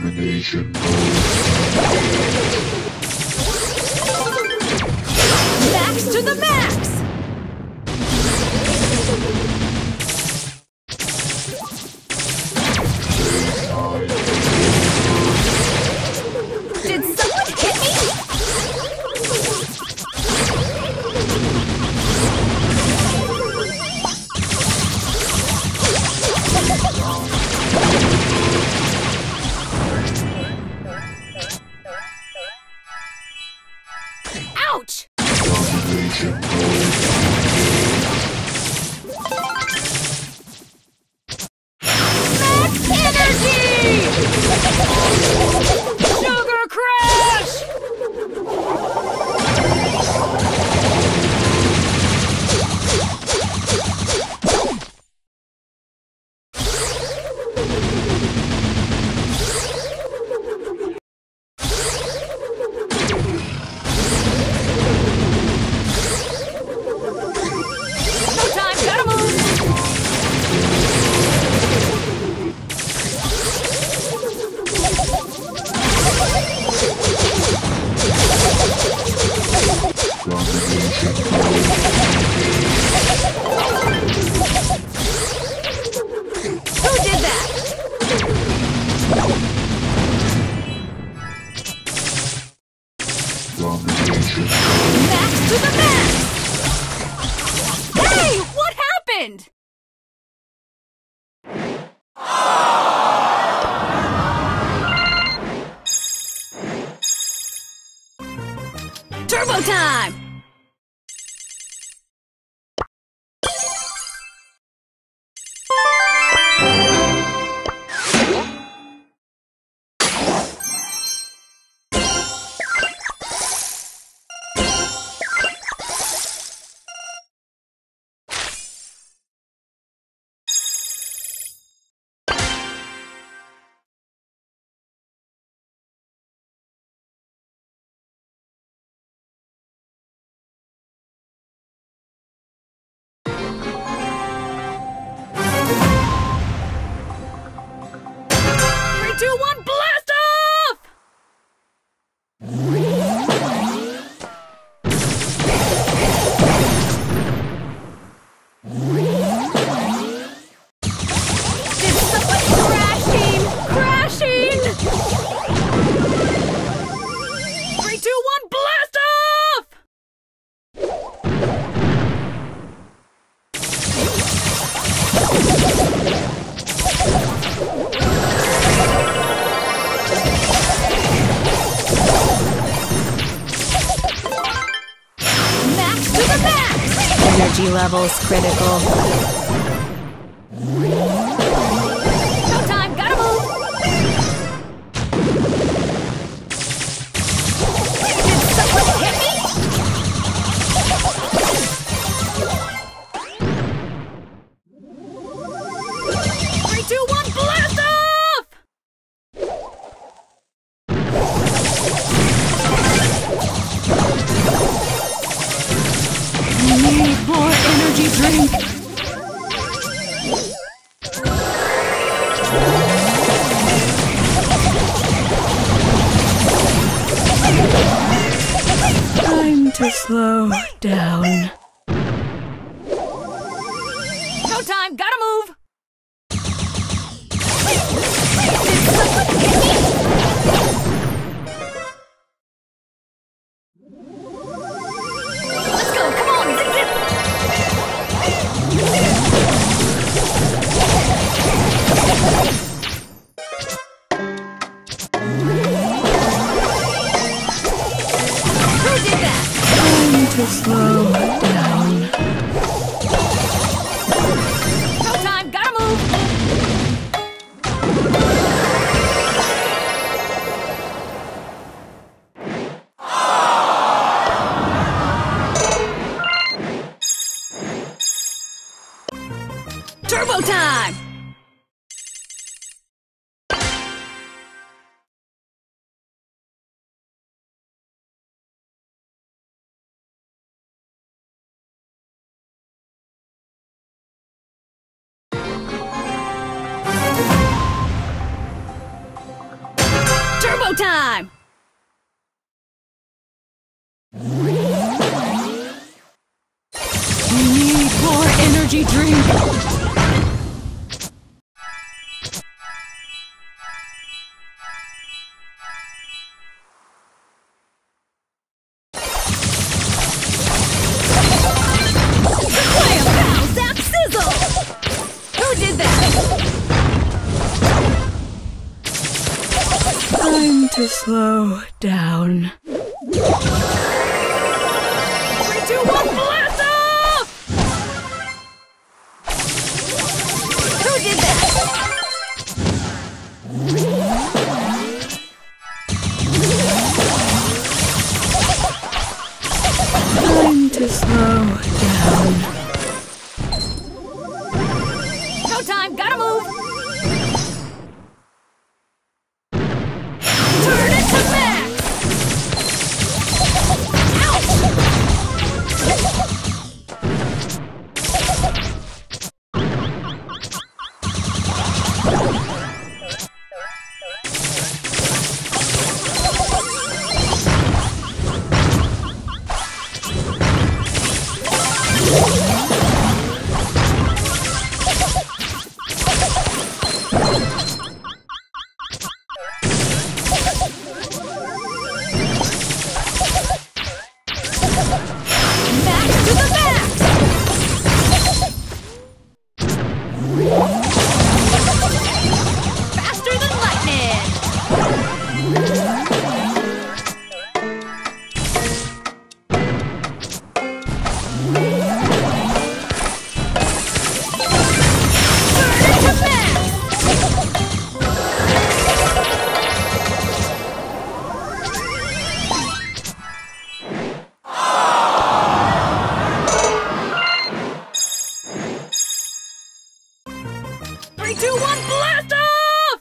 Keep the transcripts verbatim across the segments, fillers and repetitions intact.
Domination Max to the max! Did someone hit me? Ouch! Domination Max energy! Sugar crash! No time, gotta move! Domination Who did that? Domination Max to the max! Hey! What happened? Turbo time! Three, two, one, blast off! Did someone crashing? Crashing! Three, two, one, blast off! Max to the max! Energy levels critical. No time, gotta move! Did someone hit me? Three, two, one, blast off! Need more energy drink. Time to slow down. No time, gotta move. Did someone hit me? Let's go, come on, zip zip! Who did that? Time to slow down. No time, gotta move! Turbo time! Turbo time! We need more energy drink! Time to slow down. Three, two, one, blast off! Who did that? Time to slow down. No time, gotta move! Turn it to max! Ouch! Three, two, one, blast off!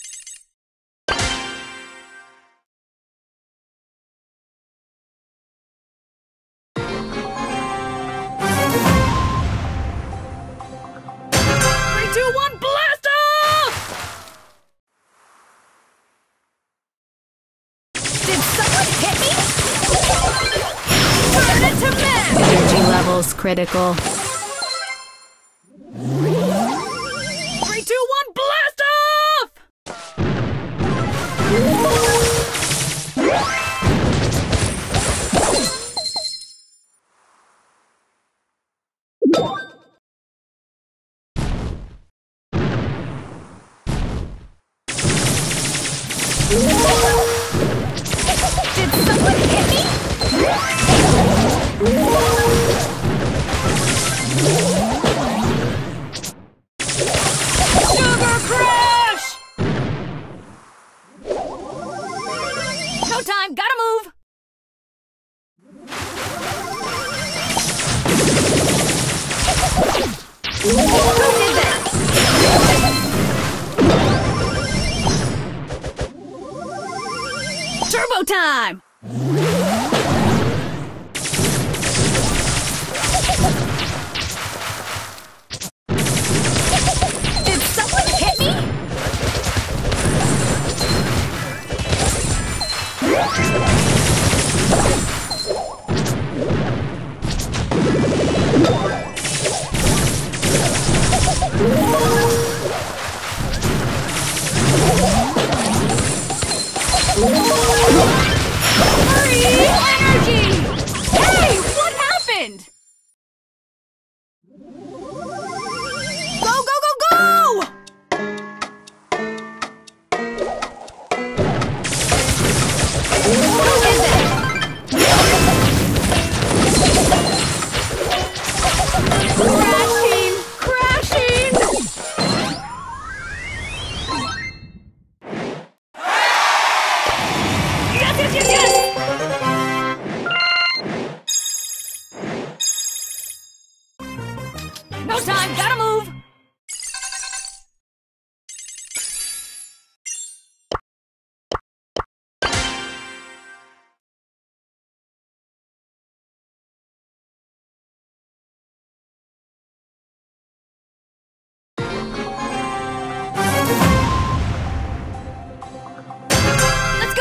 Three, two, one, blast off! Did someone hit me? Turn it to max! Energy levels critical. Three, two, one, blast off! Did someone hit me? Sugar crash! No time, gotta move! Who did that? Turbo time! Did someone hit me?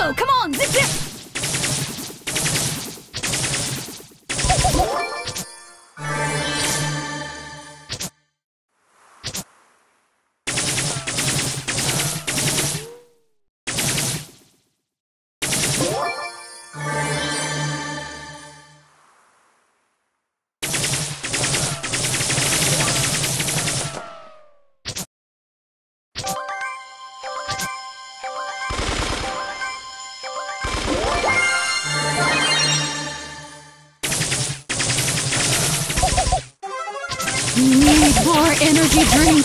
go! Come on! Zip zip! Need more energy drink.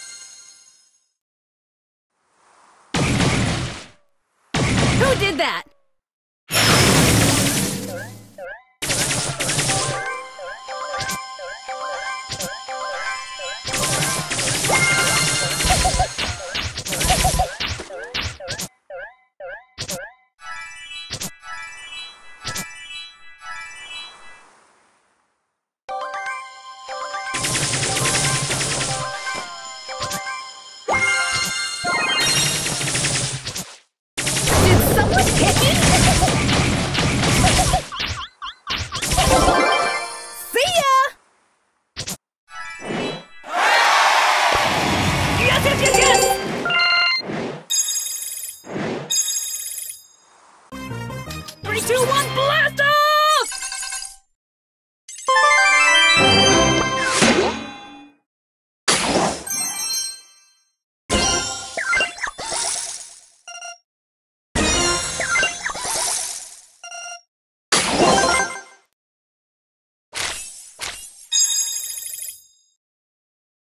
Who did that?